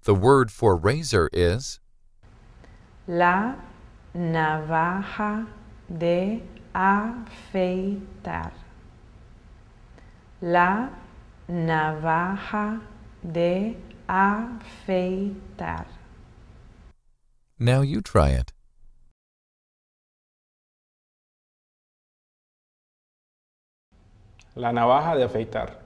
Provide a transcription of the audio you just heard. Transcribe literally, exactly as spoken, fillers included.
The word for razor is La navaja de afeitar. La navaja de afeitar. Now you try it. La navaja de afeitar.